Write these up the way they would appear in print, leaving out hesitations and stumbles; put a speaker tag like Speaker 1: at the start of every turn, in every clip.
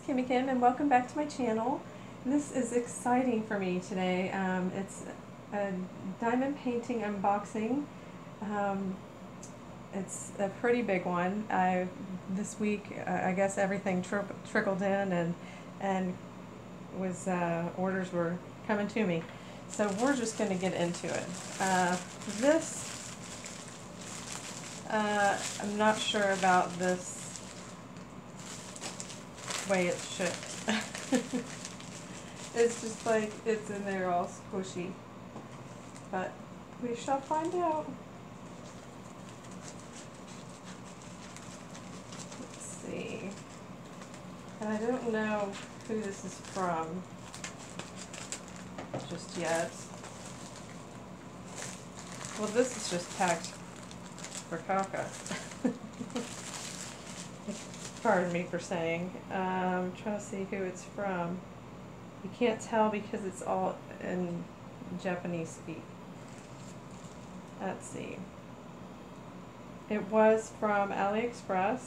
Speaker 1: Kimmy Kim, and welcome back to my channel. This is exciting for me today. It's a diamond painting unboxing. It's a pretty big one. This week, I guess everything trickled in, and was orders were coming to me. So we're just going to get into it. I'm not sure about this way it's shipped. It's just like it's in there all squishy, but we shall find out. Let's see. And I don't know who this is from just yet. Well, this is just packed for caca. Pardon me for saying. I'm trying to see who it's from. You can't tell because it's all in Japanese speak. Let's see. It was from AliExpress.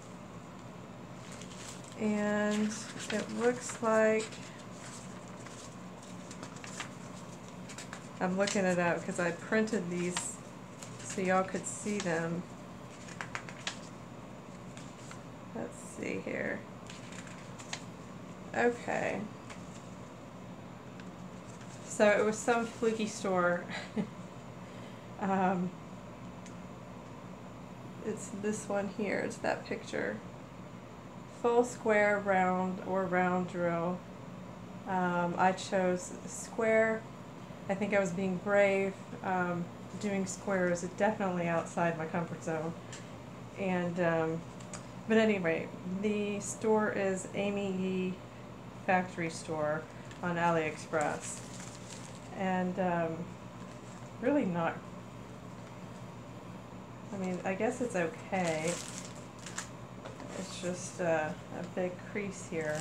Speaker 1: And it looks like, I'm looking it up because I printed these so y'all could see them. Let's see here. Okay. So it was some fluky store. It's this one here. It's that picture. Full square, round, or round drill. I chose square. I think I was being brave. Doing square is definitely outside my comfort zone. And but anyway, the store is Amy Yee Factory Store on AliExpress. And really not, I mean, I guess it's okay. It's just a big crease here.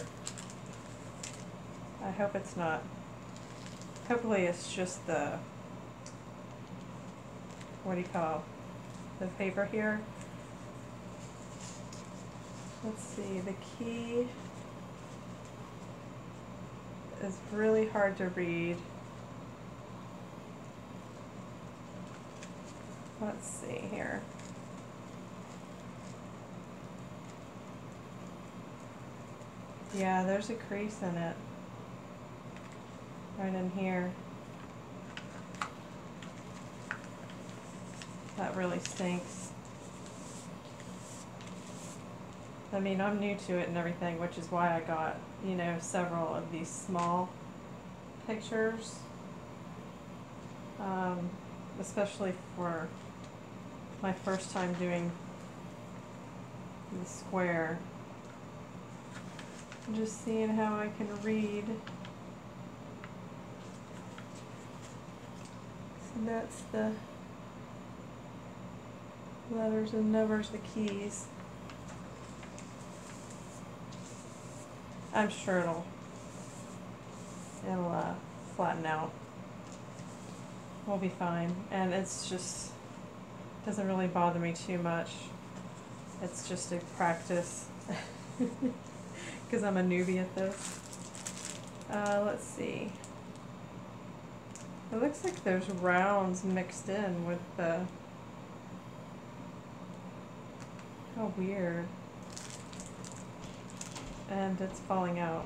Speaker 1: I hope it's not, hopefully it's just the, what do you call, the paper here. Let's see, the key is really hard to read. Let's see here. Yeah, there's a crease in it. Right in here. That really stinks. I mean, I'm new to it and everything, which is why I got, you know, several of these small pictures. Especially for my first time doing the square. I'm just seeing how I can read. So that's the letters and numbers, the keys. I'm sure it'll flatten out. We'll be fine. And it's just, doesn't really bother me too much. It's just a practice because I'm a newbie at this. Let's see. It looks like there's rounds mixed in with the, how weird. And it's falling out.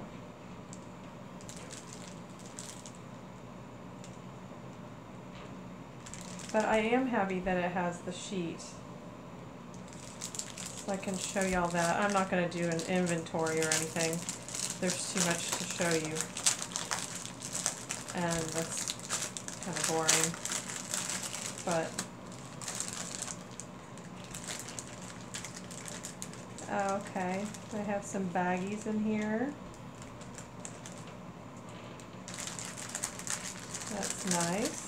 Speaker 1: But I am happy that it has the sheet, so I can show y'all that. I'm not going to do an inventory or anything. There's too much to show you, and that's kind of boring. But okay, I have some baggies in here. That's nice.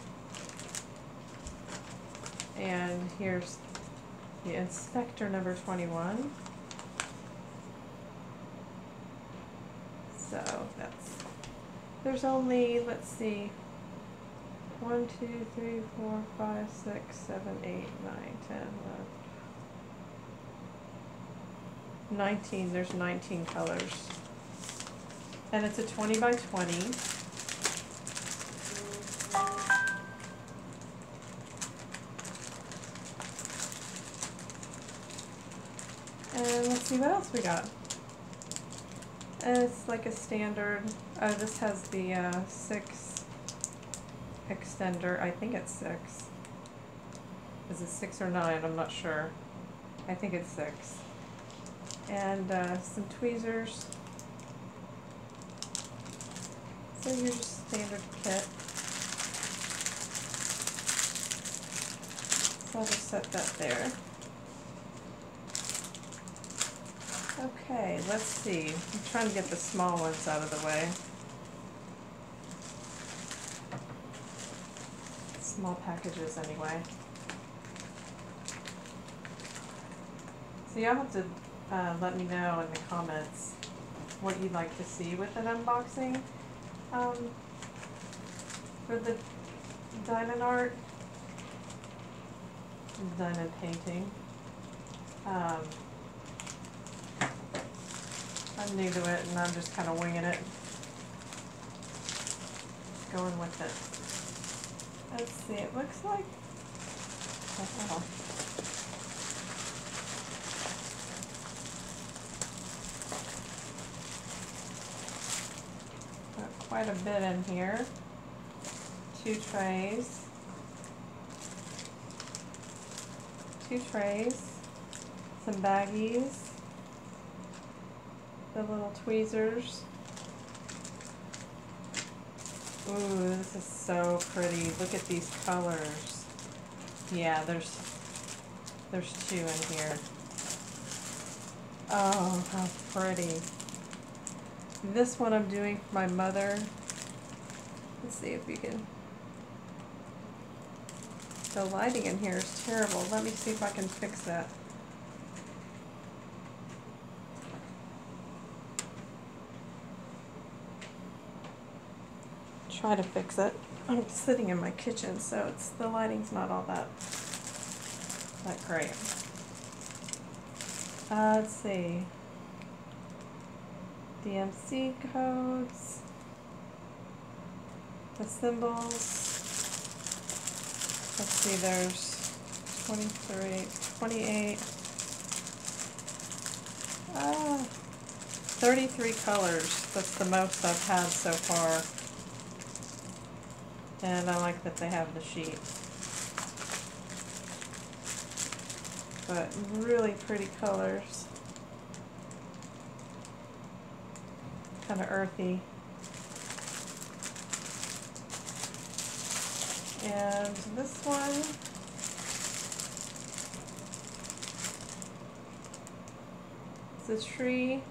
Speaker 1: And here's the inspector number 21. So there's only, let's see, 1, 2, 3, 4, 5, 6, 7, 8, 9, 10, 11. 19, there's 19 colors. And it's a 20 by 20. And let's see what else we got. And it's like a standard, this has the 6 extender, I think it's 6. Is it 6 or 9? I'm not sure. I think it's 6. And some tweezers. So your just standard kit. So I'll just set that there. Okay, let's see. I'm trying to get the small ones out of the way. Small packages anyway. So y'all have to let me know in the comments what you'd like to see with an unboxing for the diamond art, diamond painting. I'm new to it and I'm just kind of winging it, going with it. Let's see, it looks like, oh. Got quite a bit in here. 2 trays. 2 trays. Some baggies. The little tweezers. Ooh, this is so pretty. Look at these colors. Yeah, there's 2 in here. Oh, how pretty. This one I'm doing for my mother. Let's see if you can. The lighting in here is terrible. Let me see if I can fix that. Try to fix it. I'm sitting in my kitchen, so the lighting's not all that great. Let's see. DMC codes, the symbols. Let's see, there's 23, 28, 33 colors. That's the most I've had so far. And I like that they have the sheet. But really pretty colors. Kind of earthy. And this one, it's a tree.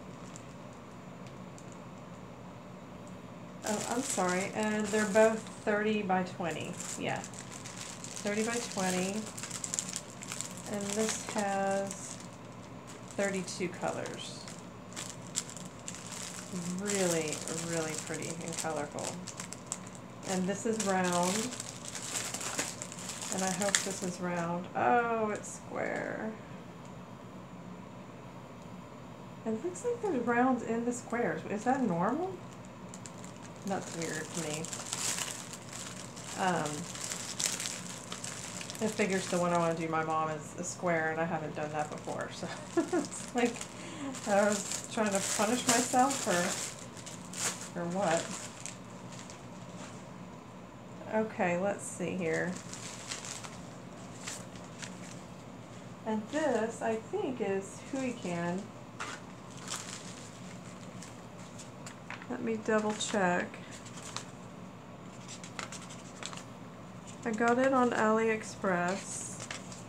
Speaker 1: Oh, I'm sorry, and they're both 30 by 20. Yeah, 30 by 20. And this has 32 colors. Really, really pretty and colorful. And this is round. And I hope this is round. Oh, it's square. It looks like there's rounds in the squares. Is that normal? That's weird to me. It figures the one I want to do my mom is a square, and I haven't done that before. So it's like I was trying to punish myself or what? Okay, let's see here. And this, I think, is Huican. Let me double check. I got it on AliExpress.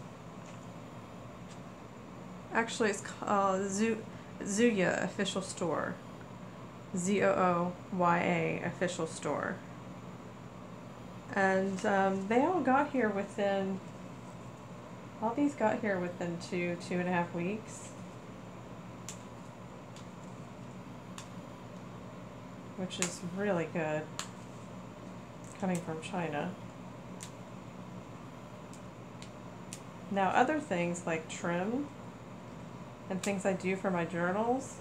Speaker 1: Actually, it's called Zooya Official Store. Zooya Official Store. And they all got here within, all these got here within 2.5 weeks. Which is really good, coming from China. Now other things like trim, and things I do for my journals.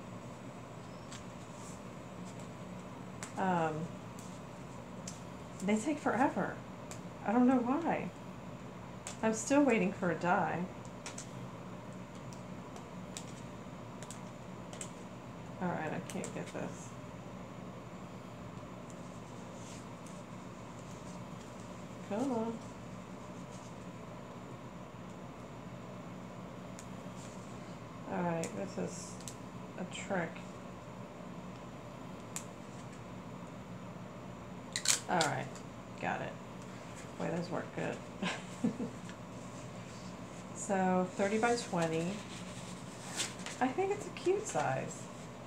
Speaker 1: They take forever. I don't know why. I'm still waiting for a die. Alright, I can't get this. Come on. Alright, this is a trick. Alright, got it. Boy, those work good. So, 30 by 20. I think it's a cute size.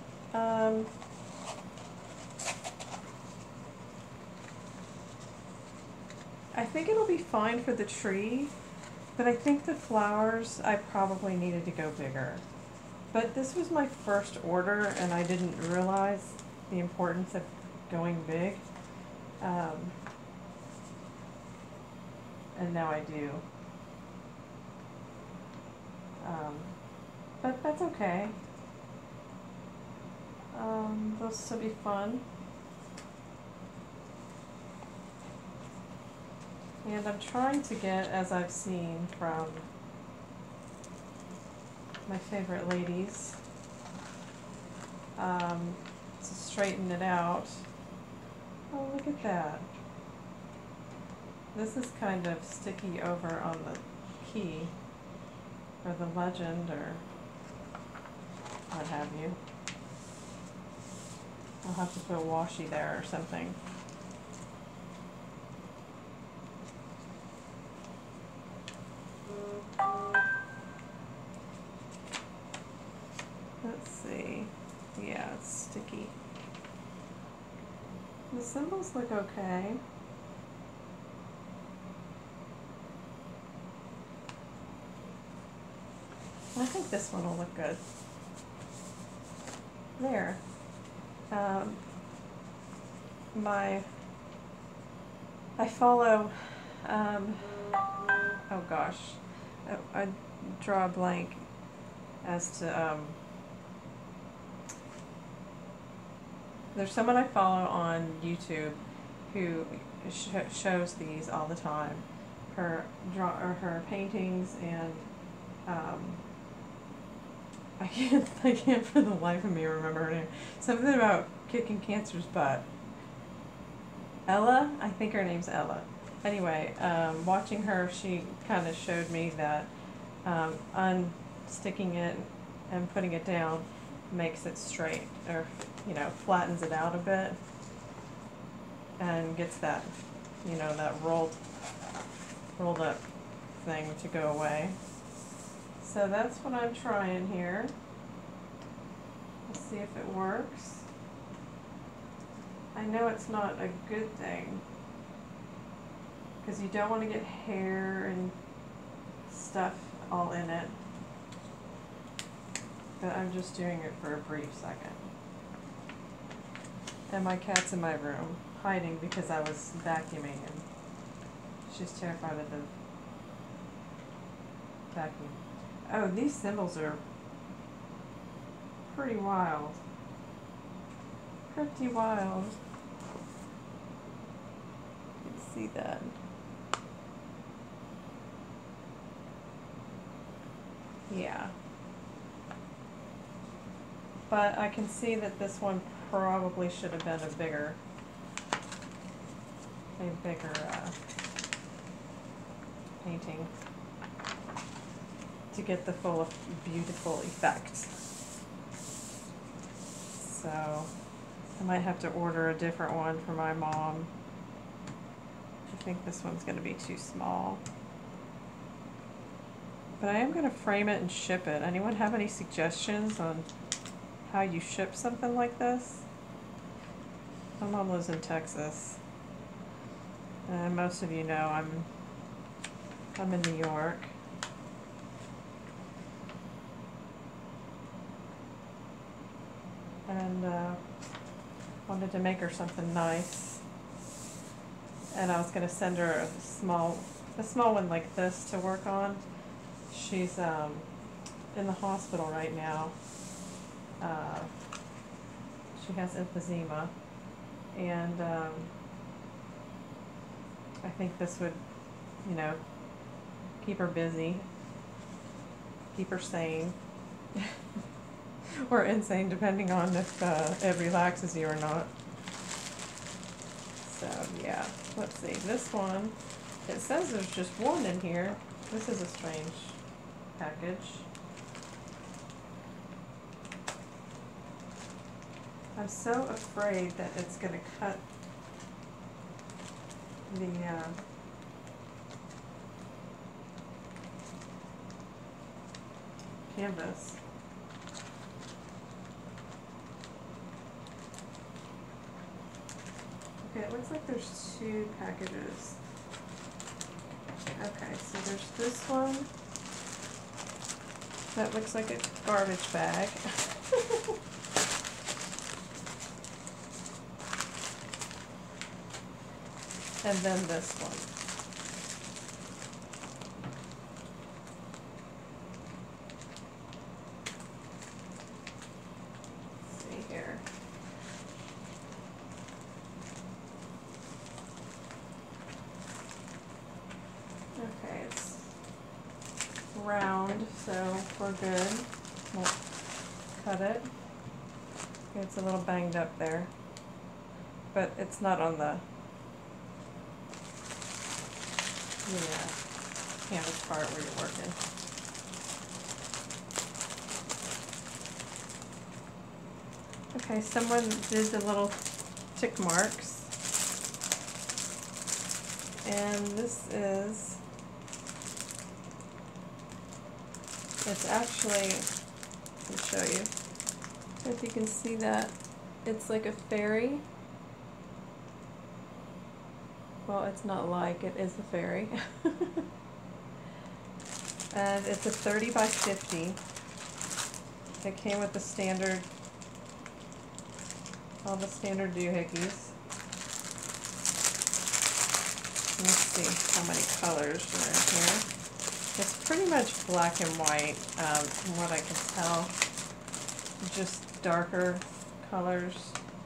Speaker 1: I think it'll be fine for the tree, but I think the flowers, I probably needed to go bigger. But this was my first order, and I didn't realize the importance of going big. And now I do. But that's okay. They'll still be fun. And I'm trying to get, as I've seen from my favorite ladies, to straighten it out. Oh, look at that. This is kind of sticky over on the key, or the legend, or what have you. I'll have to put washi there or something. Let's see. Yeah, it's sticky. The symbols look okay. I think this one will look good. There. I follow, oh gosh, I draw a blank as to, there's someone I follow on YouTube who shows these all the time. Her paintings, and I can't for the life of me remember her name. Something about kicking cancer's butt. Ella? I think her name's Ella. Anyway, watching her, she kind of showed me that unsticking it and putting it down makes it straight, or, you know, flattens it out a bit and gets that, you know, that rolled up thing to go away. So that's what I'm trying here. Let's see if it works. I know it's not a good thing, because you don't want to get hair and stuff all in it. But I'm just doing it for a brief second. And my cat's in my room, hiding because I was vacuuming, and she's terrified of the vacuum. Oh, these symbols are pretty wild. Pretty wild. You can see that. Yeah. But I can see that this one probably should have been a bigger painting to get the full beautiful effect. So I might have to order a different one for my mom. I think this one's going to be too small. But I am going to frame it and ship it. Anyone have any suggestions on how you ship something like this? My mom lives in Texas. And most of you know I'm in New York. And wanted to make her something nice. And I was going to send her a small one like this to work on. She's in the hospital right now. She has emphysema, and I think this would, you know, keep her busy, keep her sane, or insane, depending on if it relaxes you or not. So yeah, let's see, this one, it says there's just one in here. This is a strange package. I'm so afraid that it's going to cut the canvas. Okay, it looks like there's two packages. Okay, so there's this one that looks like a garbage bag. And then this one. Let's see here. Okay, it's round, so we're good. We'll cut it. It's a little banged up there, but it's not on the canvas part where you're working. Okay, someone did the little tick marks. And this is, it's actually, let me show you, if you can see that, it's like a fairy. Well, it's not like, it is a fairy. And it's a 30 by 50. It came with the standard, all the standard doohickeys. Let's see how many colors are in here. It's pretty much black and white, from what I can tell. Just darker colors.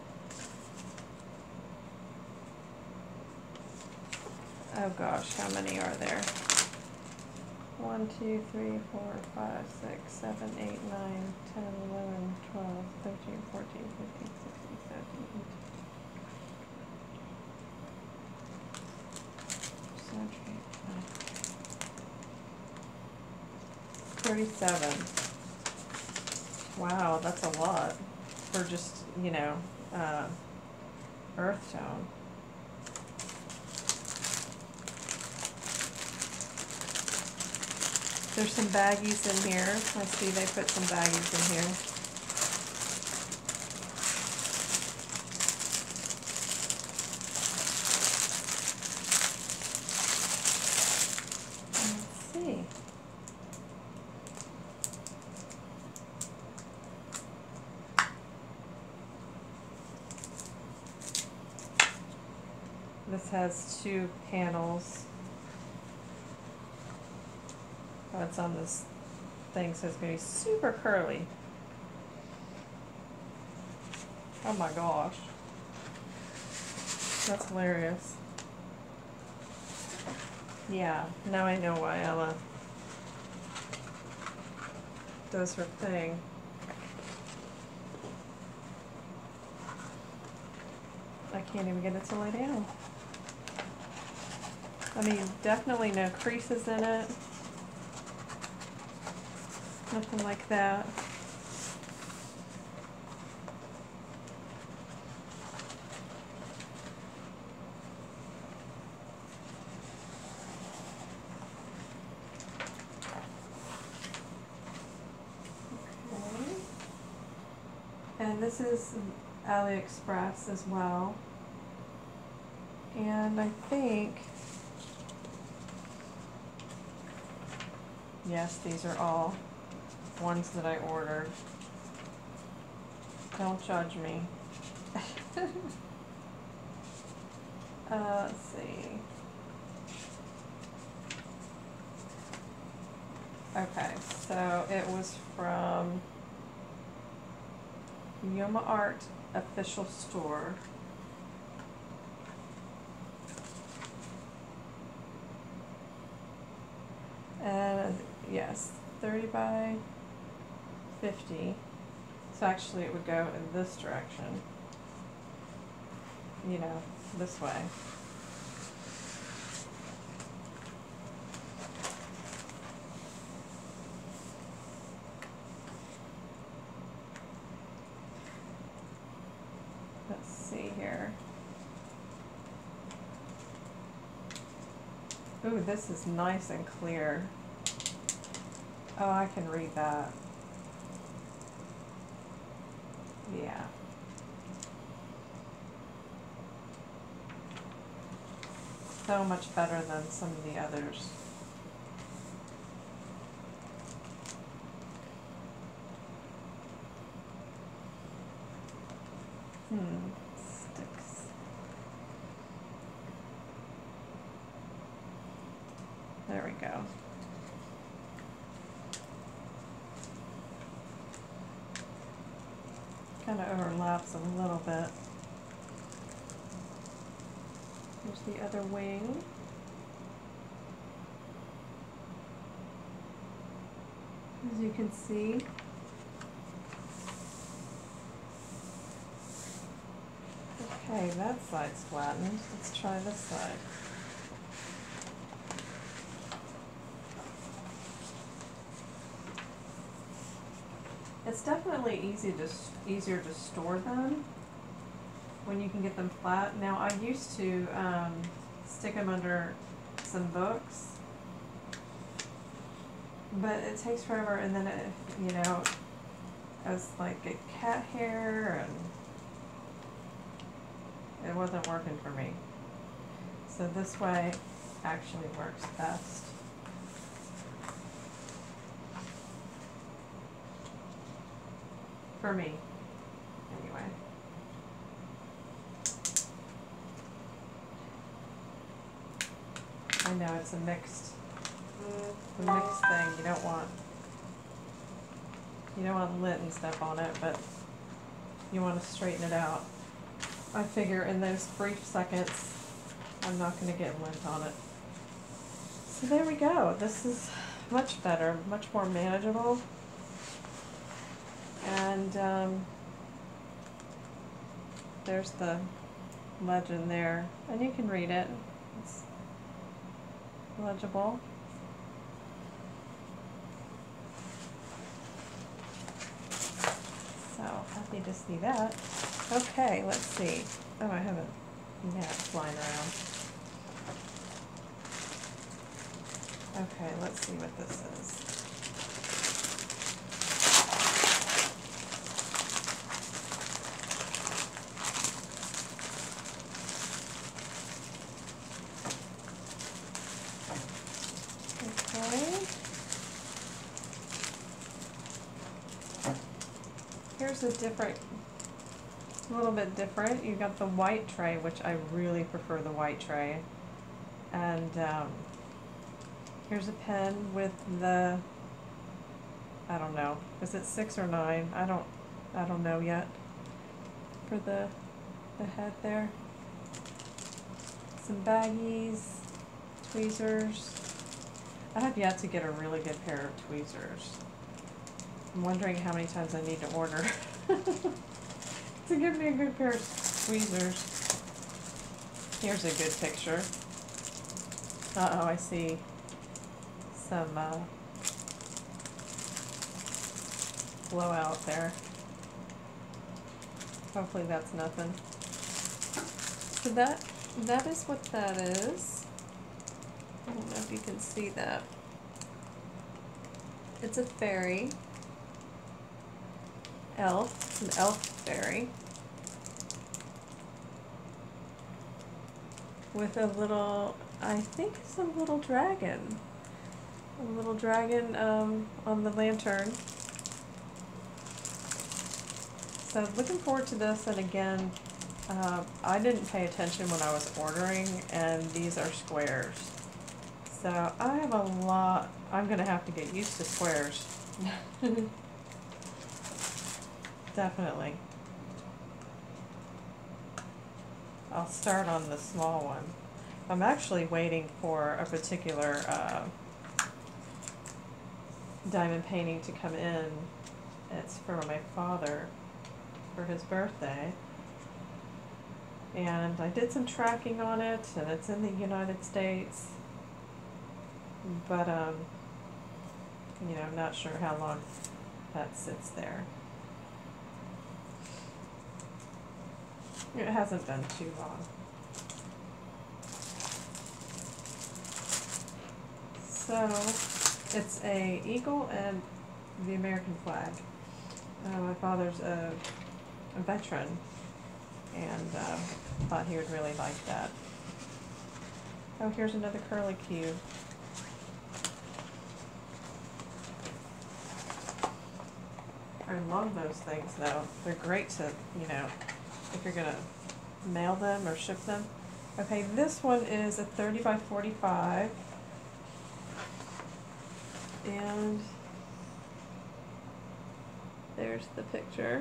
Speaker 1: Oh gosh, how many are there? 1, 2, 3, 4, 5, 6, 7, 8, 9, 10, 11, 12, 13, 14, 15, 16, 17, 37. Wow, that's a lot for just, you know, earth tone. There's some baggies in here. I see they put some baggies in here. Let's see. This has 2 panels. Oh, it's on this thing, so it's going to be super curly. Oh my gosh. That's hilarious. Yeah, now I know why Ella does her thing. I can't even get it to lay down. I mean, definitely no creases in it. Nothing like that. Okay. And this is AliExpress as well. And I think, yes, these are all ones that I ordered. Don't judge me. Let's see. Okay, so it was from Yoma Art official store. And yes, 30 by 50. So actually it would go in this direction, you know, this way. Let's see here. Ooh, this is nice and clear. Oh, I can read that. Yeah. So much better than some of the others. Sticks. There we go. Kind of overlaps a little bit. Here's the other wing. As you can see. Okay, that side's flattened. Let's try this side. It's definitely easier to store them when you can get them flat. Now, I used to stick them under some books, but it takes forever, and then it, you know, as like a cat hair, and it wasn't working for me. So this way actually works best. For me, anyway. I know it's a mixed thing. You don't want lint and stuff on it, but you want to straighten it out. I figure in those brief seconds, I'm not going to get lint on it. So there we go. This is much better, much more manageable. And there's the legend there, and you can read it. It's legible. So happy to see that. Okay, let's see. Oh, I have a gnat flying around. Okay, let's see what this is. Here's a little bit different. You got the white tray, which I really prefer the white tray. And here's a pen with the, I don't know, is it 6 or 9? I don't know yet. For the head there. Some baggies, tweezers. I have yet to get a really good pair of tweezers. I'm wondering how many times I need to order to give me a good pair of tweezers. Here's a good picture. Uh-oh, I see some blowout there. Hopefully that's nothing. So that is what that is. I don't know if you can see that. It's a fairy. Elf, an elf fairy. With a little, I think it's a little dragon. A little dragon on the lantern. So looking forward to this, and again, I didn't pay attention when I was ordering, and these are squares. So I have a lot. I'm gonna have to get used to squares. Definitely. I'll start on the small one. I'm actually waiting for a particular diamond painting to come in. It's for my father for his birthday. And I did some tracking on it, and it's in the United States. But, you know, I'm not sure how long that sits there. It hasn't been too long. So, it's a eagle and the American flag. My father's a veteran, and thought he would really like that. Oh, here's another curly cube. I love those things, though. They're great to, you know, if you're gonna mail them or ship them. Okay, this one is a 30 by 45. And there's the picture.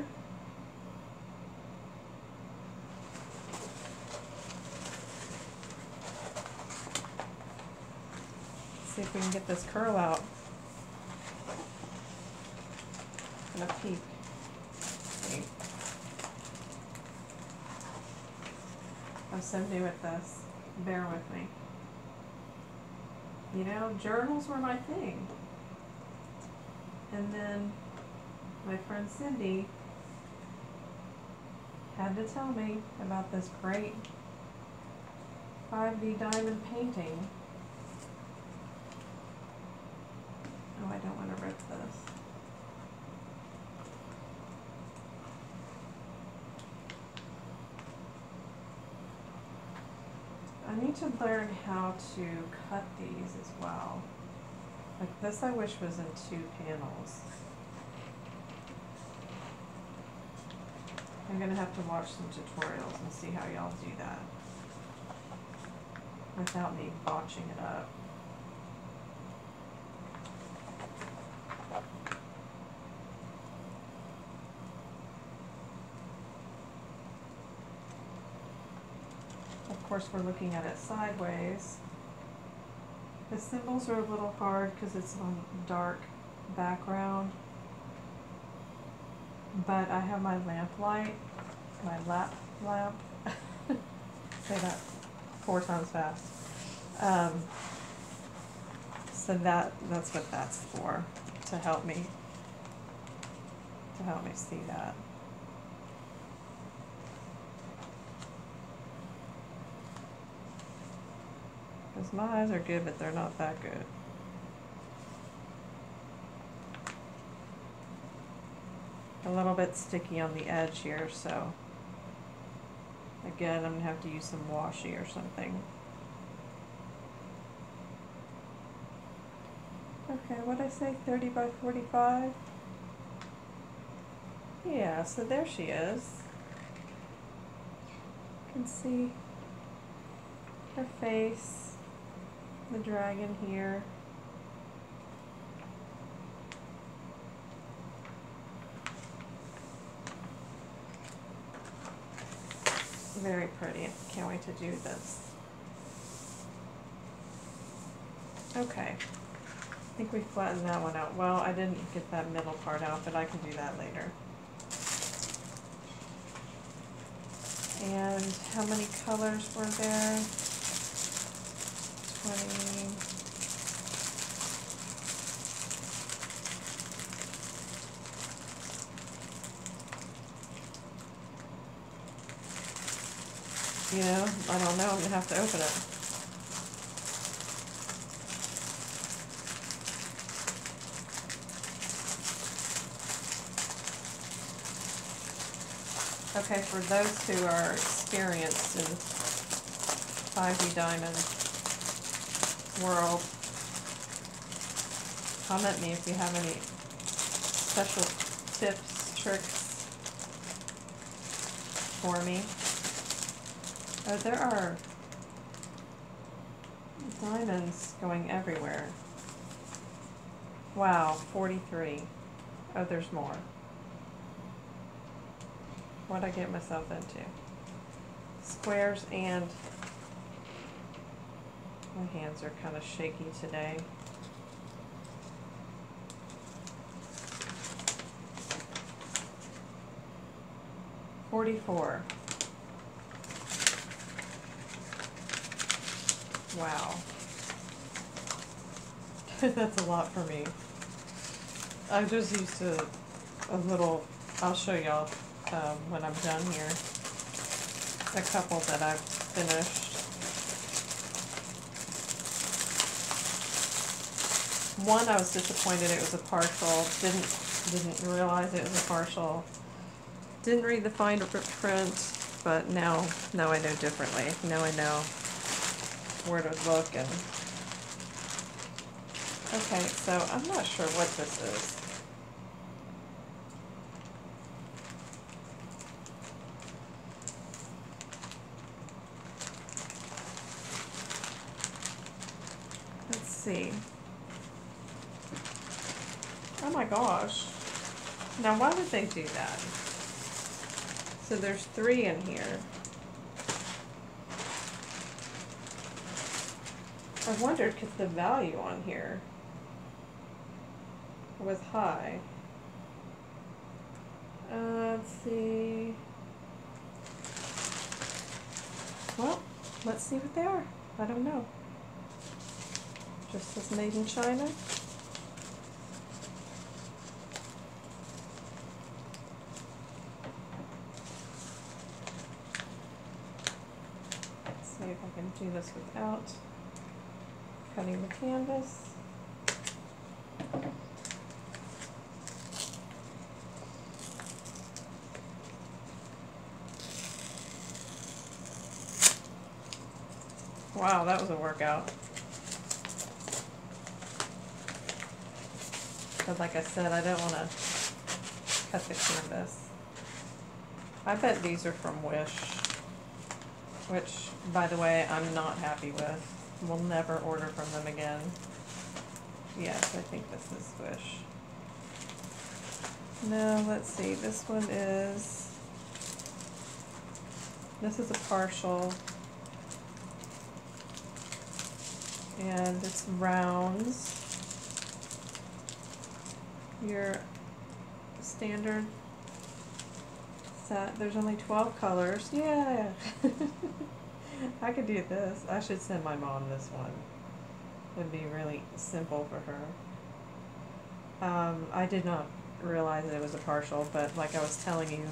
Speaker 1: See if we can get this curl out. Gonna peek. See. I'm so new at this. Bear with me. You know, journals were my thing. And then my friend Cindy had to tell me about this great 5D diamond painting. Oh, I don't want to rip this. I need to learn how to cut these as well. Like this I wish was in 2 panels. I'm gonna have to watch some tutorials and see how y'all do that without me botching it up. Of course, we're looking at it sideways. The symbols are a little hard because it's on dark background. But I have my lamp light, my lap lamp. Say that 4 times fast. So that's what that's for, to help me see that. Because my eyes are good, but they're not that good. A little bit sticky on the edge here, so again, I'm gonna have to use some washi or something. Okay, what'd I say, 30 by 45? Yeah, so there she is. You can see her face, the dragon here. Very pretty. Can't wait to do this. Okay. I think we flattened that one out. Well, I didn't get that middle part out, but I can do that later. And how many colors were there? 20. You know, I don't know. I'm gonna have to open it. Okay, for those who are experienced in 5D diamond world, comment me if you have any special tips, tricks for me. Oh, there are Diamonds going everywhere. Wow, 43. Oh, there's more. What'd I get myself into? Squares and... My hands are kind of shaky today. $44. Wow. That's a lot for me. I'm just used to a little, I'll show y'all when I'm done here, a couple that I've finished. One I was disappointed it was a partial, didn't realize it was a partial. Didn't read the fine print, but now I know differently. Now I know where to look. And okay, so I'm not sure what this is. Let's see. Oh my gosh. Now why would they do that? So there's 3 in here. I wondered because the value on here was high. Let's see. Well, let's see what they are. I don't know. Just says made in China. See if I can do this without cutting the canvas. Wow, that was a workout. But like I said, I don't want to cut the canvas. I bet these are from Wish, which, by the way, I'm not happy with. We'll never order from them again. Yes, I think this is Wish. No, let's see. This one is... This is a partial. And it's rounds. Your standard set. There's only 12 colors. Yeah! I could do this. I should send my mom this one. It would be really simple for her. I did not realize it was a partial, but like I was telling you,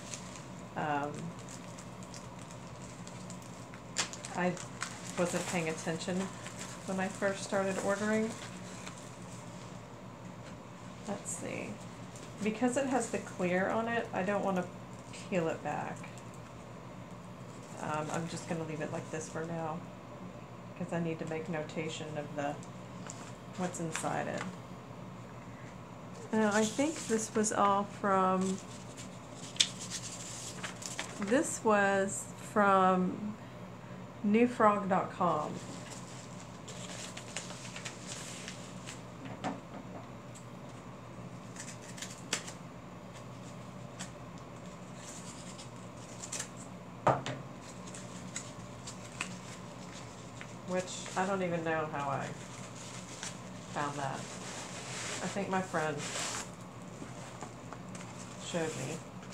Speaker 1: I wasn't paying attention when I first started ordering. Let's see. Because it has the clear on it, I don't want to peel it back. I'm just going to leave it like this for now, because I need to make notation of the what's inside it. Now I think this was all from, this was from newfrog.com. Which I don't even know how I found that. I think my friend showed me.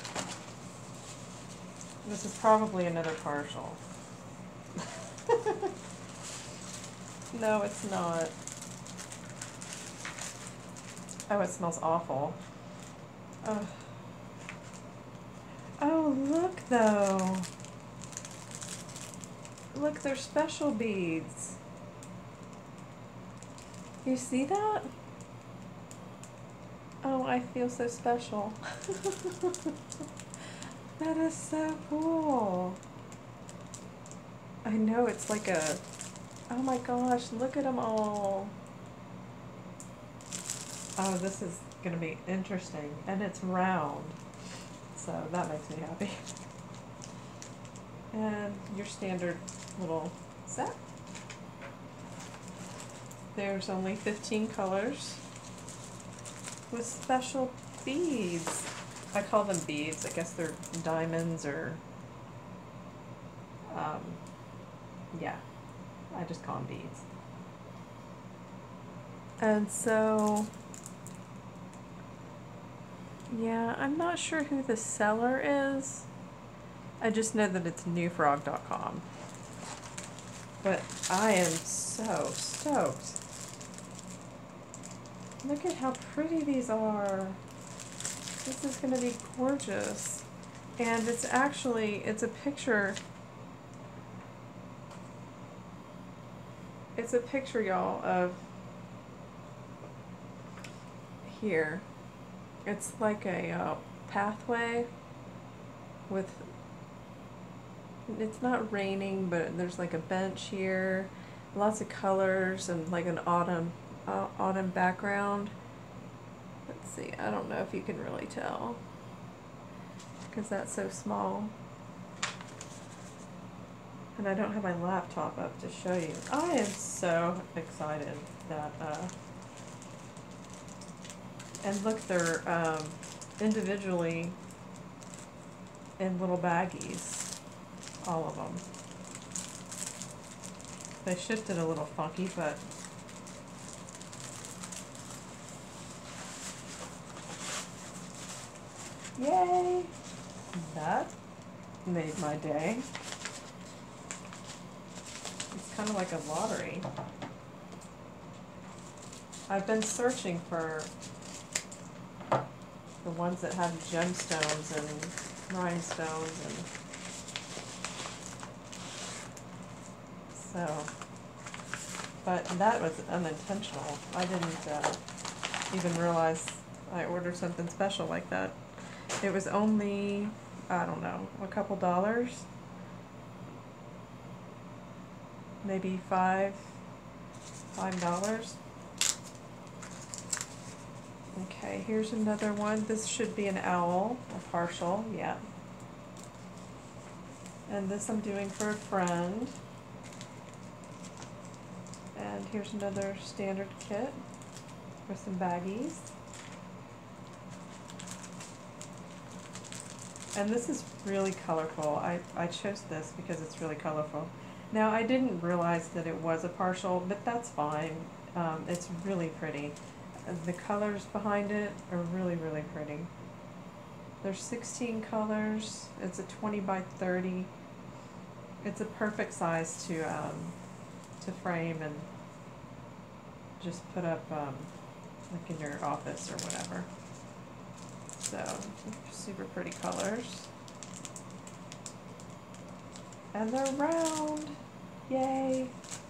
Speaker 1: This is probably another partial. No, it's not. Oh, it smells awful. Ugh. Oh, look though. Look, they're special beads. You see that? Oh, I feel so special. That is so cool. I know, it's like a... Oh my gosh, look at them all. Oh, this is going to be interesting. And it's round. So that makes me happy. And your standard little set. There's only 15 colors with special beads. I call them beads. I guess they're diamonds or, yeah, I just call them beads. And so, yeah, I'm not sure who the seller is. I just know that it's newfrog.com. But I am so stoked. Look at how pretty these are. This is gonna be gorgeous. And it's actually, it's a picture. It's a picture, y'all, of here. It's like a pathway with, it's not raining, but there's like a bench here, lots of colors and like an autumn background. Let's see, I don't know if you can really tell because that's so small. And I don't have my laptop up to show you. I am so excited that, and look, they're individually in little baggies, all of them. They shipped it a little funky, but yay! That made my day. It's kind of like a lottery. I've been searching for the ones that have gemstones and rhinestones, and so, but that was unintentional. I didn't even realize I ordered something special like that. It was only, I don't know, a couple dollars, maybe $5. Okay, here's another one. This should be an owl, a partial, yeah. And this I'm doing for a friend. And here's another standard kit with some baggies. And this is really colorful. I chose this because it's really colorful. Now, I didn't realize that it was a partial, but that's fine. It's really pretty. The colors behind it are really, really pretty. There's 16 colors. It's a 20 by 30. It's a perfect size to frame and just put up like in your office or whatever. So, super pretty colors. And they're round. Yay.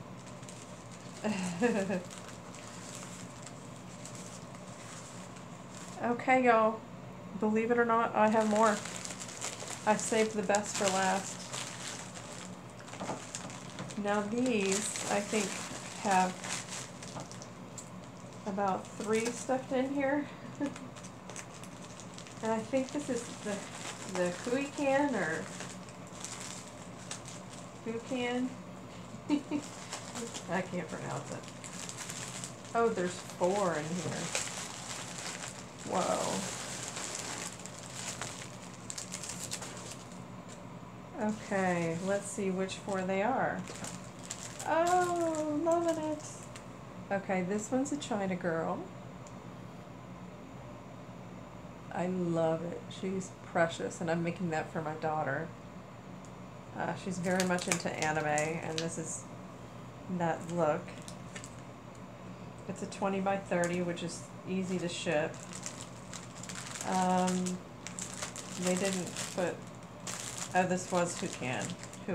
Speaker 1: Okay, y'all. Believe it or not, I have more. I saved the best for last. Now these, I think, have about 3 stuffed in here. And I think this is the Hui can or Hu can. I can't pronounce it. Oh, there's 4 in here. Whoa. Okay, let's see which 4 they are. Oh, loving it. Okay, this one's a China girl. I love it. She's precious, and I'm making that for my daughter. She's very much into anime, and this is that look. It's a 20 by 30, which is easy to ship. They didn't put, oh, this was Hu can.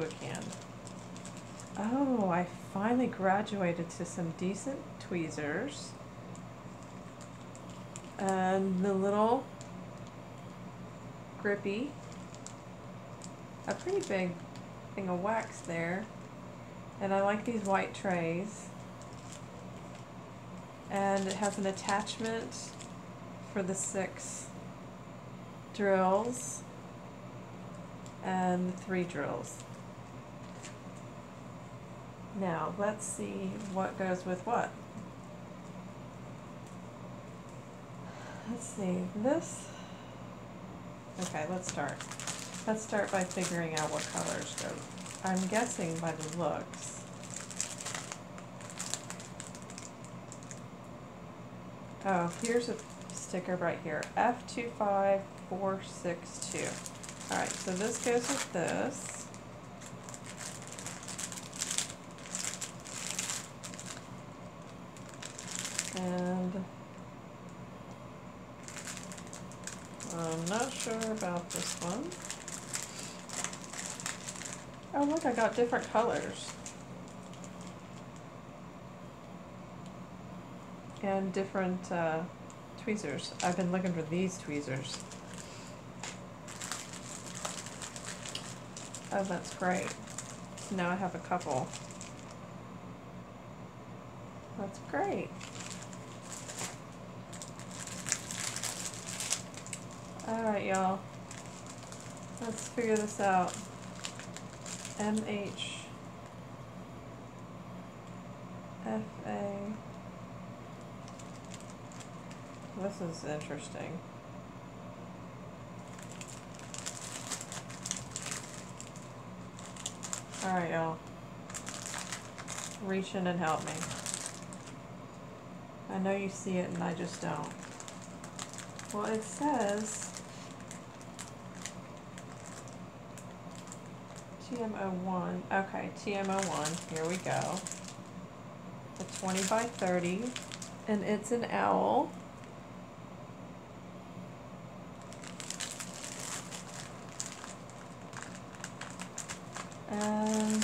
Speaker 1: Oh, I finally graduated to some decent tweezers. And the little grippy. A pretty big thing of wax there. And I like these white trays. And it has an attachment for the 6 drills and 3 drills. Now, let's see what goes with what. let's see, this, okay, let's start. Let's start by figuring out what colors go. I'm guessing by the looks. Oh, here's a sticker right here, F25462. All right, so this goes with this. And I'm not sure about this one. Oh look, I got different colors. And different tweezers. I've been looking for these tweezers. Oh, that's great. So now I have a couple. That's great. Alright, y'all. Let's figure this out. MH FA. This is interesting. Alright, y'all. Reach in and help me. I know you see it and I just don't. Well, it says TM01. Okay, TM01. Here we go. The 20 by 30. And it's an owl. And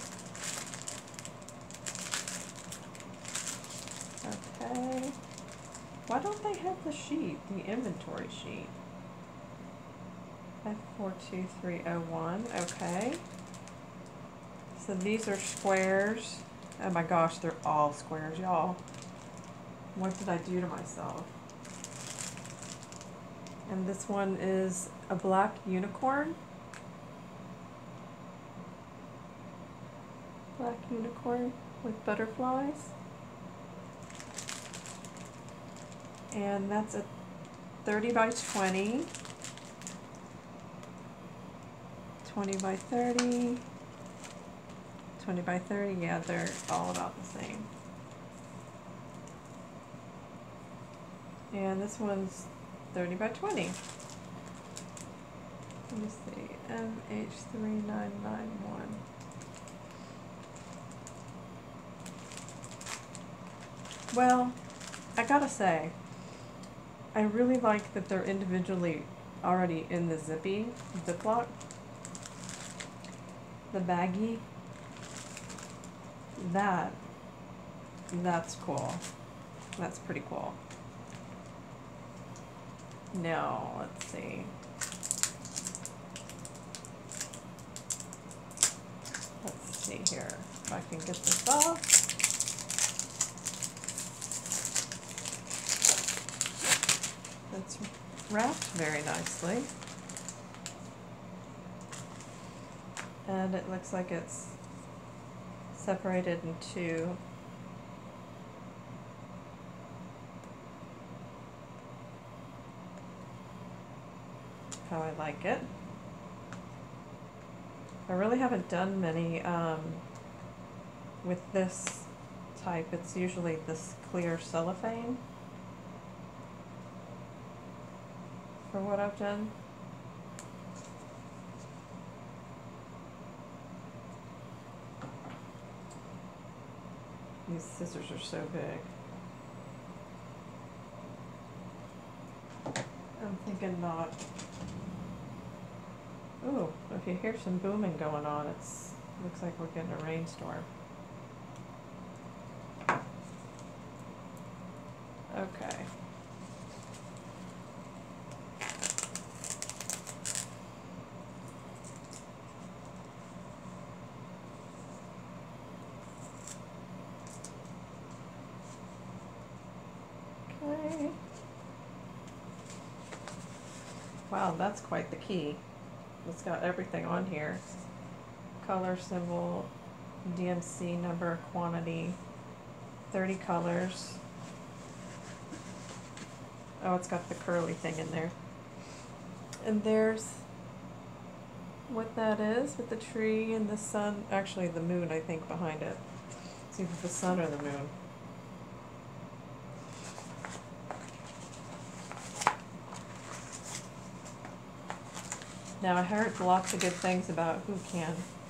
Speaker 1: okay. Why don't they have the sheet, the inventory sheet? F42301, okay. So these are squares. Oh my gosh, they're all squares, y'all. What did I do to myself? And this one is a black unicorn. Black unicorn with butterflies. And that's a 30 by 20. 20 by 30. 20 by 30, yeah, they're all about the same. And this one's 30 by 20. Let me see, MH3991. Well, I gotta say, I really like that they're individually already in the Ziploc. The baggie. That's cool. That's pretty cool. Now, let's see. Let's see here if I can get this off. It's wrapped very nicely. And it looks like it's separated in two. How I like it. I really haven't done many with this type. It's usually this clear cellophane for what I've done. These scissors are so big. I'm thinking not. Ooh, if you hear some booming going on, it's looks like we're getting a rainstorm. Okay. Okay. Wow, that's quite the key. It's got everything on here. Color symbol, DMC number, quantity, 30 colors. Oh, it's got the curly thing in there. And there's what that is with the tree and the sun. Actually, the moon, I think, behind it. It's either the sun or the moon. Now, I heard lots of good things about Huacan.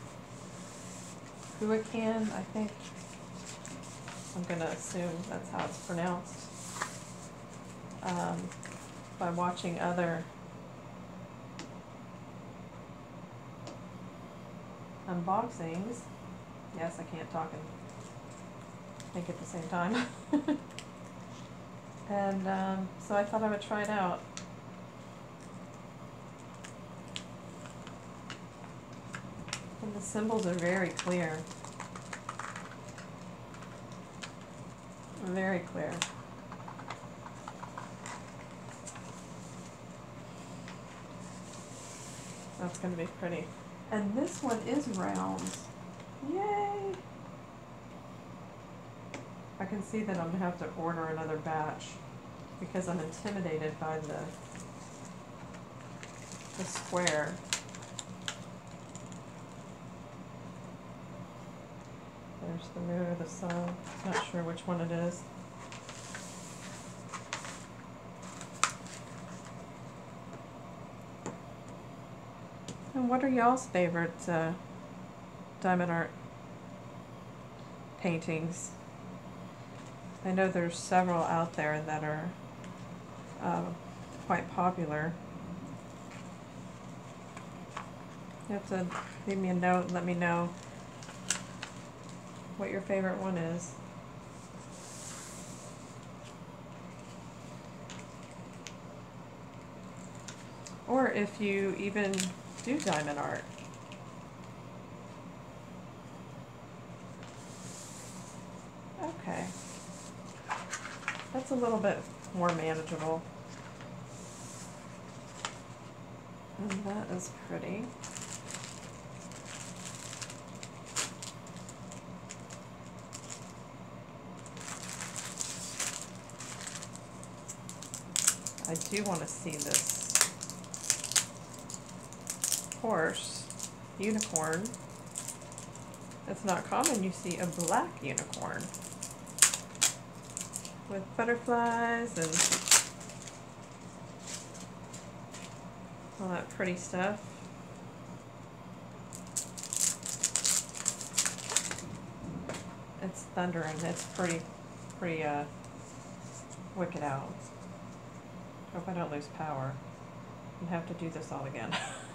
Speaker 1: Huacan, I think. I'm going to assume that's how it's pronounced. By watching other unboxings. Yes, I can't talk and think at the same time. And so I thought I would try it out. And the symbols are very clear. Very clear. That's going to be pretty. And this one is round. Yay! I can see that I'm going to have to order another batch because I'm intimidated by the square. There's the moon or the sun. Not sure which one it is. And what are y'all's favorite diamond art paintings? I know there's several out there that are quite popular. You have to leave me a note and let me know what your favorite one is. Or if you even do diamond art. Okay. That's a little bit more manageable. And that is pretty. I do want to see this horse, unicorn. It's not common you see a black unicorn with butterflies and all that pretty stuff. It's thundering. It's pretty wicked out. Hope I don't lose power and have to do this all again.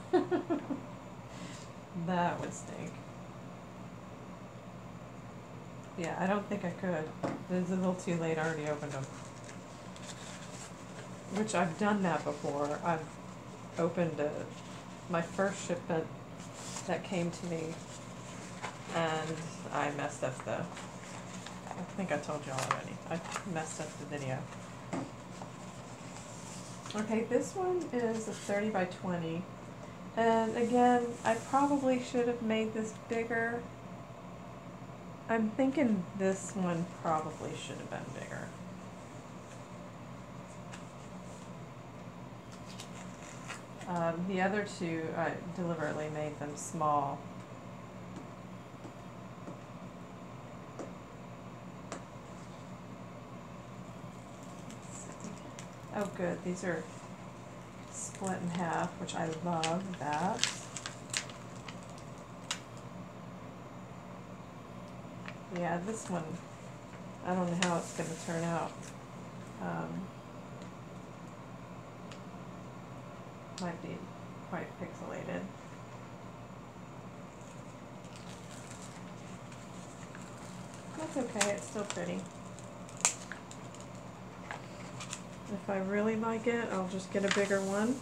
Speaker 1: That would stink. Yeah, I don't think I could. It's a little too late. I already opened them. Which I've done that before. I've opened my first shipment that came to me, and I messed up the. I think I told you already. I messed up the video. Okay, this one is a 30 by 20. And again, I probably should have made this bigger. I'm thinking this one probably should have been bigger. The other two, I deliberately made them small. Oh good, these are split in half, which I love that. Yeah, this one, I don't know how it's going to turn out. Might be quite pixelated. That's okay, it's still pretty. If I really like it, I'll just get a bigger one.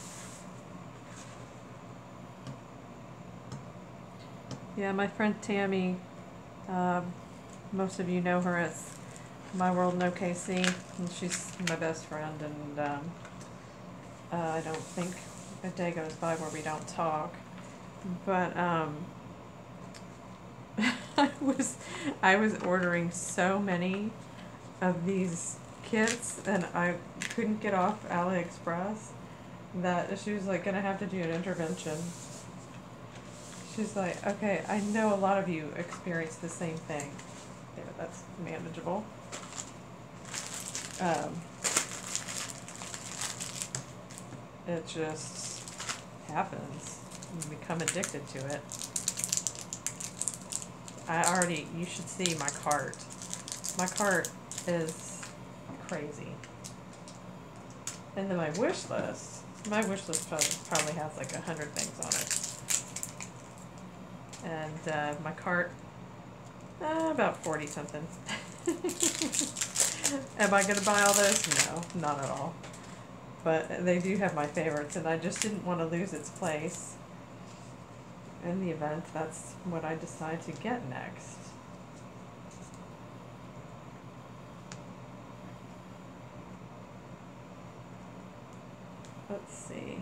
Speaker 1: Yeah, my friend Tammy, most of you know her as My World in OKC, and she's my best friend, and I don't think a day goes by where we don't talk. But I was ordering so many of these kids, and I couldn't get off AliExpress, that she was like gonna have to do an intervention. She's like, okay, I know a lot of you experience the same thing. Yeah, that's manageable. It just happens. You become addicted to it. You should see my cart. My cart is crazy. And then my wish list probably has like 100 things on it. And my cart, about 40 something. Am I going to buy all those? No, not at all. But they do have my favorites, and I just didn't want to lose its place. In the event, that's what I decide to get next. Let's see.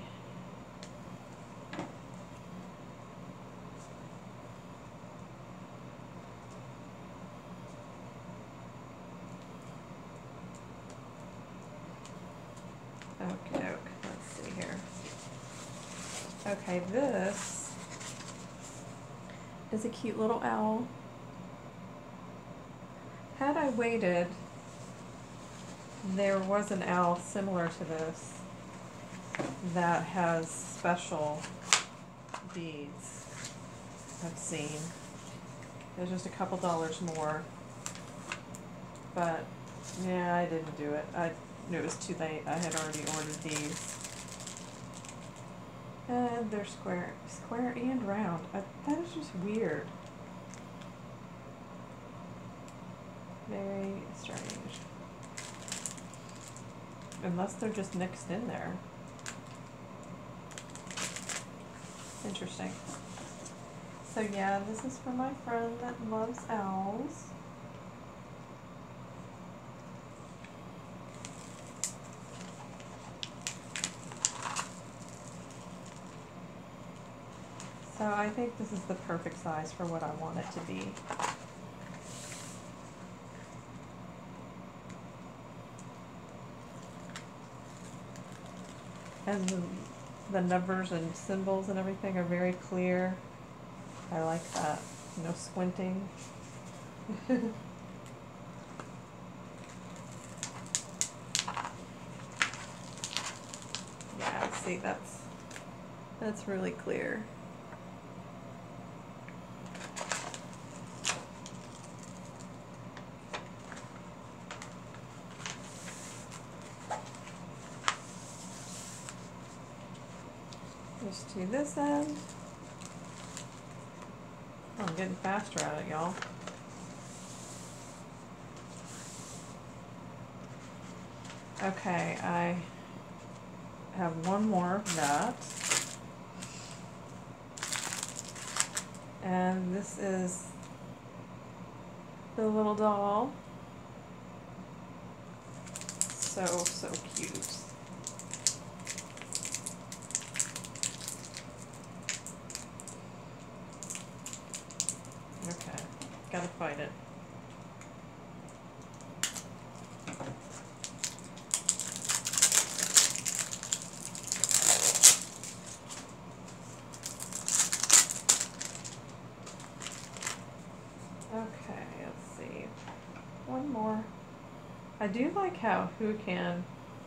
Speaker 1: Okay, let's see here. Okay, this is a cute little owl. Had I waited, there was an owl similar to this that has special beads I've seen. There's just a couple dollars more, but yeah, I didn't do it. I knew it was too late. I had already ordered these. And they're square and round. That is just weird. Very strange. Unless they're just mixed in there. Interesting. So yeah, this is for my friend that loves owls. So I think this is the perfect size for what I want it to be. And the numbers and symbols and everything are very clear. I like that. No squinting. Yeah, see, that's really clear. Just do this end. Oh, I'm getting faster at it, y'all. Okay, I have one more of that. And this is the little doll. So cute. Okay, gotta fight it. Okay, let's see. One more. I do like how Who Can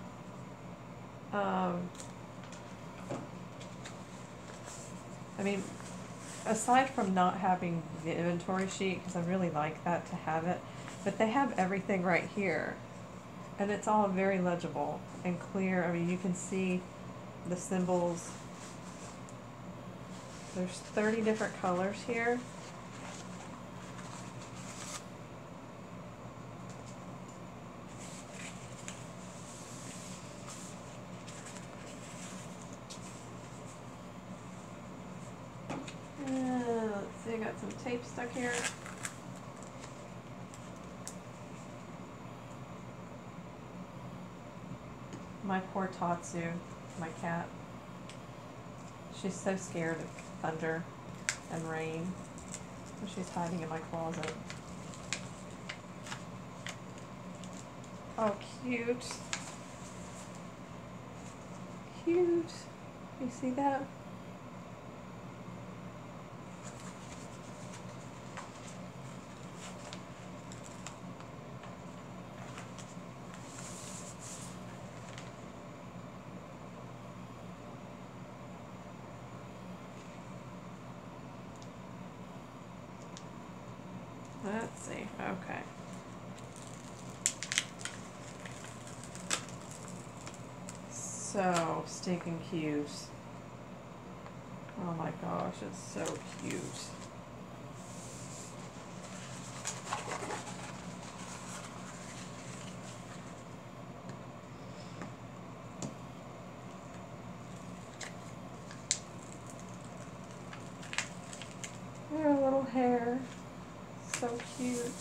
Speaker 1: I mean, aside from not having the inventory sheet, because I really like that to have it, but they have everything right here. And it's all very legible and clear. I mean, you can see the symbols. There's 30 different colors here. Let's see, I got some tape stuck here. My poor Tatsu, my cat. She's so scared of thunder and rain. So she's hiding in my closet. Oh, cute. Cute. You see that? Let's see. Okay. So stinking cute. Oh my gosh, it's so cute. Their little hair. So cute.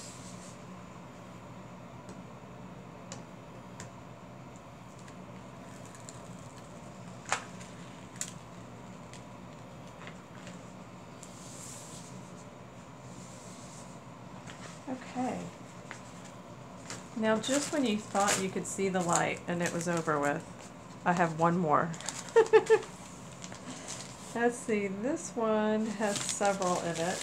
Speaker 1: Okay. Now just when you thought you could see the light and it was over with, I have one more. Let's see, this one has several in it.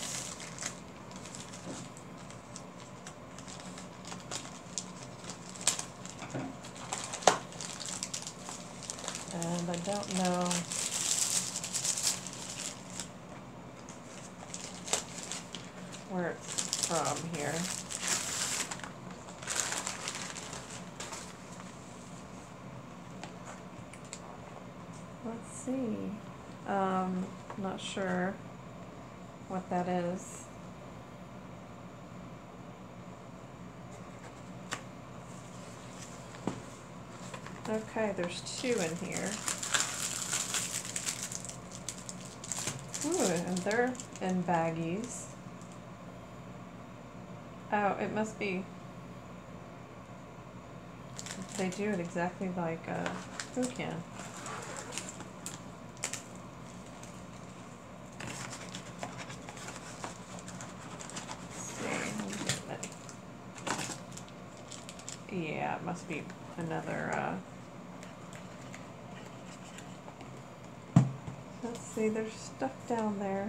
Speaker 1: And I don't know where it's from here. Let's see. Not sure what that is. Okay, there's two in here. Ooh, and they're in baggies. Oh, it must be. They do it exactly like who can. Yeah, it must be another, let's see, there's stuff down there.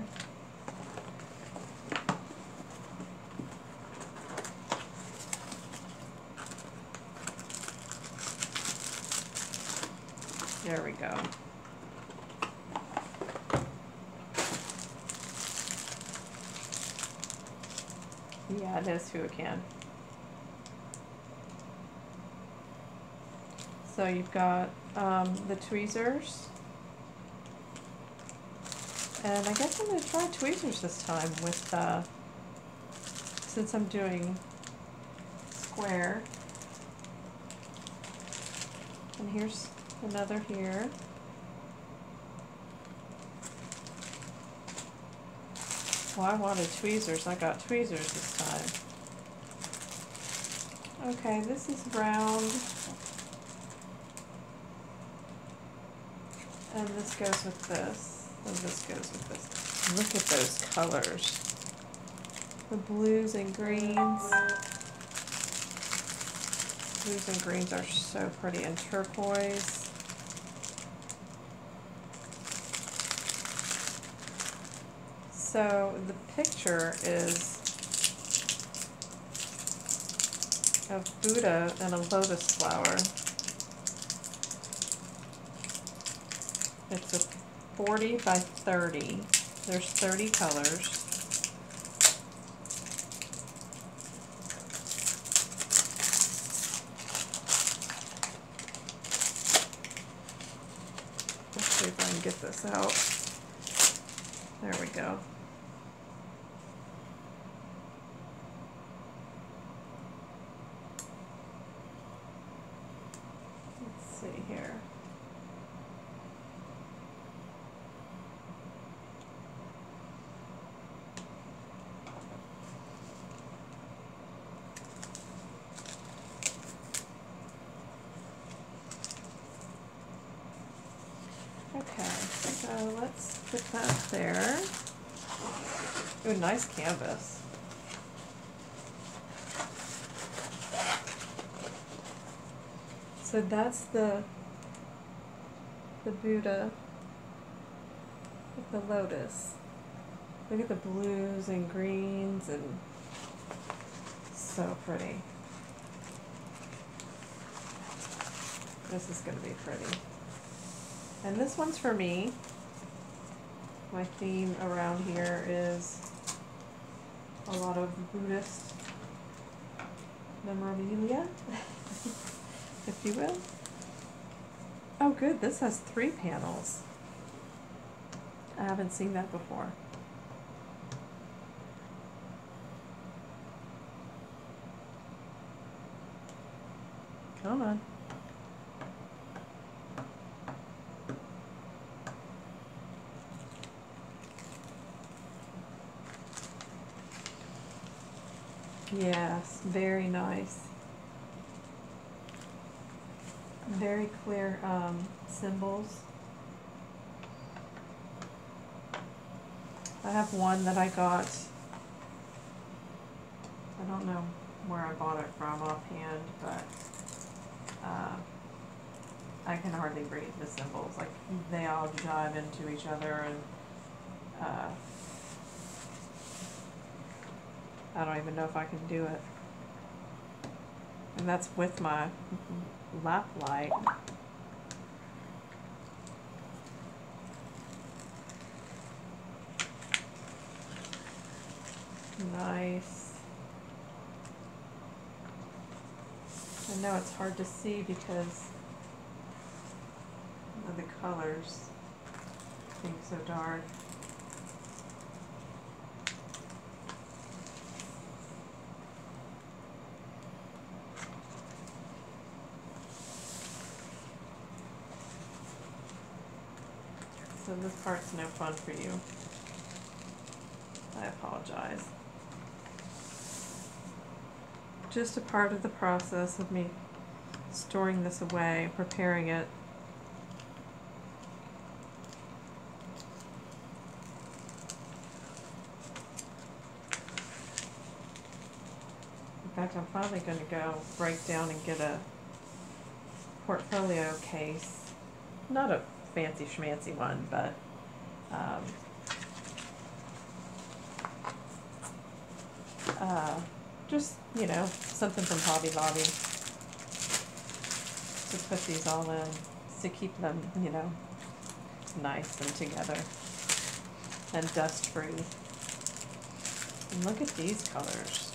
Speaker 1: There we go. Yeah, it is Who Can. So you've got the tweezers, and I guess I'm going to try tweezers this time with, since I'm doing square. And here's another here. Well, I wanted tweezers, I got tweezers this time. Okay, this is round. And this goes with this, and this goes with this. Look at those colors. The blues and greens. Blues and greens are so pretty, and turquoise. So the picture is of Buddha and a lotus flower. It's a 40 by 30. There's 30 colors. Let's see if I can get this out. There we go. Let's see here. Okay, so let's put that there. Ooh, nice canvas. So that's the Buddha with the lotus. Look at the blues and greens, and so pretty. This is going to be pretty. And this one's for me. My theme around here is a lot of Buddhist memorabilia, if you will. Oh good, this has 3 panels. I haven't seen that before. Come on. Yes, very nice. Very clear symbols. I have one that I got, I don't know where I bought it from offhand, but I can hardly read the symbols. Like, they all jive into each other, and I don't even know if I can do it. And that's with my lap light. Nice. I know it's hard to see because of the colors being so dark. So this part's no fun for you. I apologize. Just a part of the process of me storing this away, preparing it. In fact, I'm finally going to go break down and get a portfolio case. Not a fancy schmancy one, but just, you know, something from Hobby Lobby to put these all in, to keep them, you know, nice and together and dust free. And look at these colors.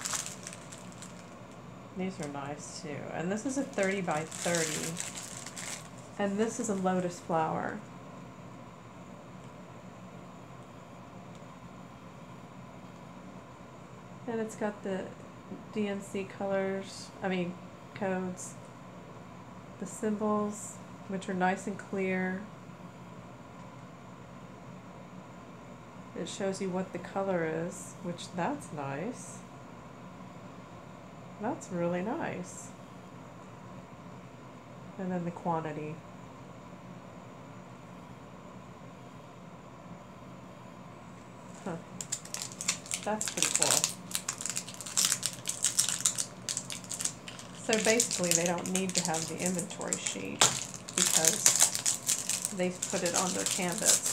Speaker 1: These are nice too. And this is a 30 by 30. And this is a lotus flower. And it's got the DMC colors, codes, the symbols, which are nice and clear. It shows you what the color is, which that's nice. That's really nice. And then the quantity. Huh. That's pretty cool. So basically they don't need to have the inventory sheet because they put it on their canvas.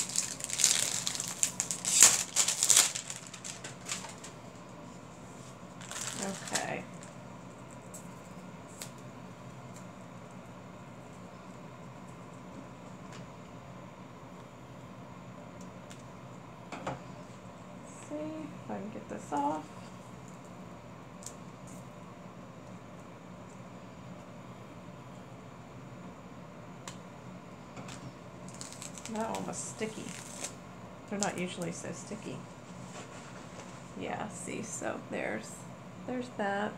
Speaker 1: Okay. Let's see if I can get this off. That one was sticky. They're not usually so sticky. Yeah, see, so there's that.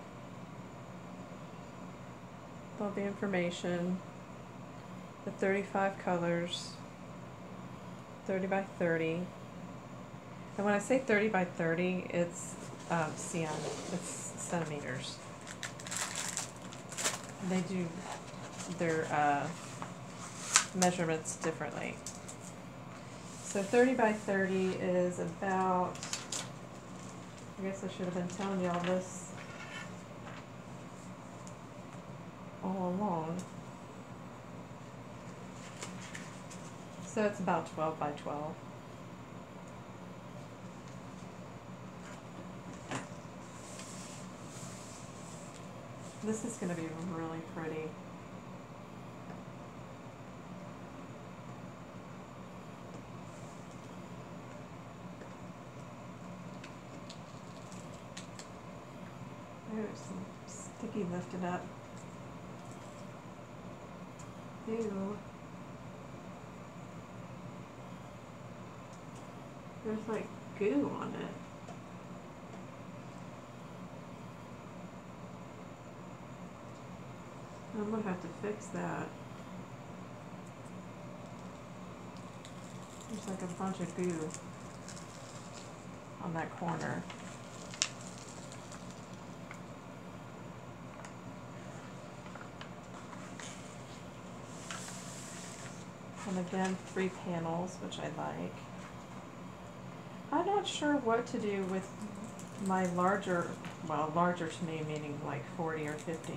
Speaker 1: All the information. The 35 colors. 30 by 30. And when I say 30 by 30, it's cm. It's centimeters. They do their measurements differently. So 30 by 30 is about, I guess I should have been telling y'all this. all along. So it's about 12 by 12. This is going to be really pretty. There's some sticky lifted up. Ew. There's like goo on it. I'm gonna have to fix that. There's like a bunch of goo on that corner. And again, 3 panels, which I like. I'm not sure what to do with my larger, well, larger to me meaning like 40 or 50.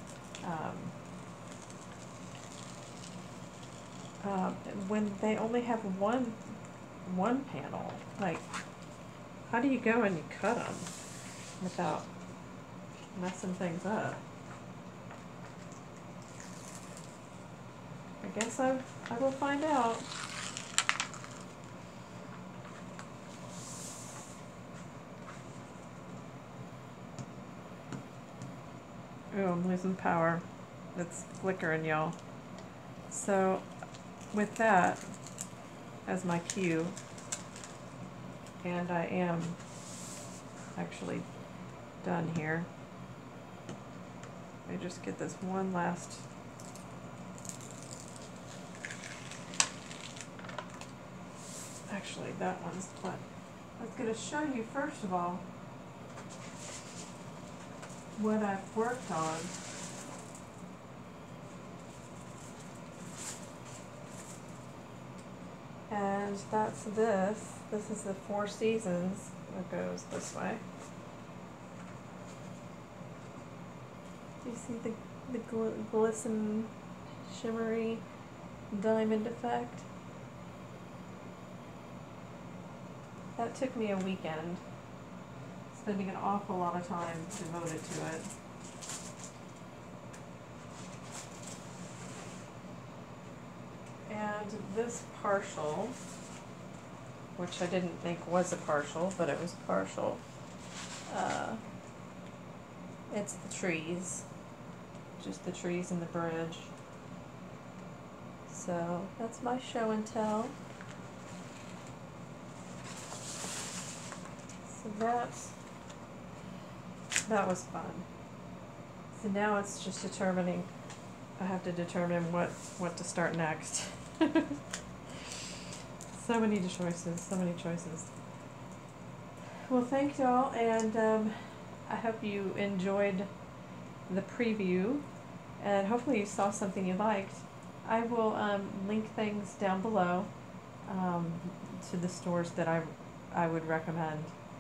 Speaker 1: When they only have one panel, like, how do you go and you cut them without messing things up? I guess I will find out. Oh, I'm losing power. It's flickering, y'all. So, with that as my cue, and I am actually done here. Let me just get this one last. Actually, that one's what I was going to show you first of all what I've worked on. And that's this. This is the Four Seasons. It goes this way. Do you see the glisten, shimmery diamond effect? That took me a weekend, spending an awful lot of time devoted to it. And this partial, which I didn't think was a partial, but it was partial, it's the trees, just the trees and the bridge. So that's my show and tell. So that was fun. So now it's just determining, I have to determine what to start next. So many choices, so many choices. Well, thank y'all, and I hope you enjoyed the preview, and hopefully you saw something you liked. I will link things down below to the stores that I would recommend,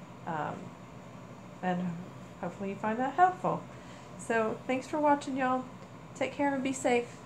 Speaker 1: and hopefully you find that helpful. So thanks for watching, y'all. Take care and be safe.